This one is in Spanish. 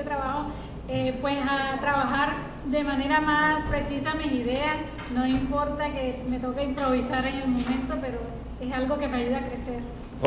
trabajo pues a trabajar de manera más precisa mis ideas. No importa que me toque improvisar en el momento, pero es algo que me ayuda a crecer.